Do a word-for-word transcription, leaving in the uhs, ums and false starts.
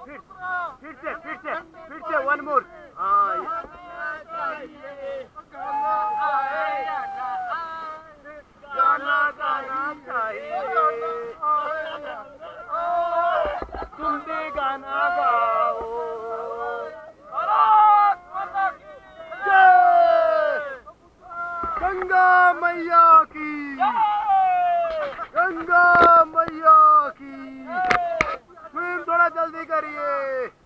फिर फिर से फिर से फिर से वन मोर। हाँ गाना गाना चाहिए, तुम भी गाना गाओ। गंगा मैया की, गंगा मैया की। थोड़ा जल्दी करिए।